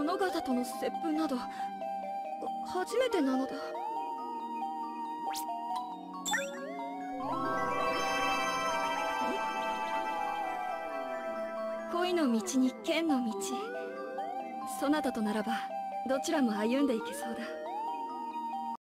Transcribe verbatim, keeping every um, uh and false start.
殿方との接吻など初めてなのだ。恋の道に剣の道、そなたとならばどちらも歩んでいけそうだ。